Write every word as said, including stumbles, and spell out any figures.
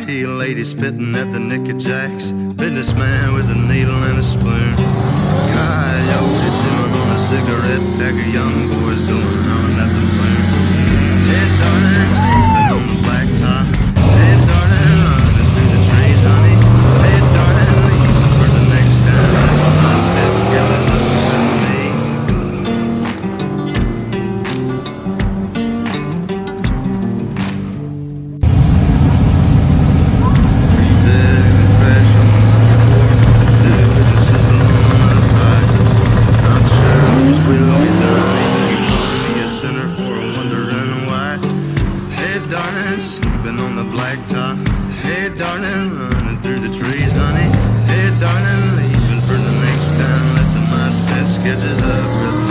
heel lady spitting at the knickerjacks, businessman with a needle and a spoon, coyote chewing on a cigarette pack of young boys going on at the moon. Hey darling, sleeping on the blacktop. Hey darling, running through the trees, honey. Hey darling, leaving for the next time. That's what my set sketches up with me. Sleeping on the blacktop. Hey darling, running through the trees, honey. Hey darling, leaving for the next time. Listen, my set sketches up with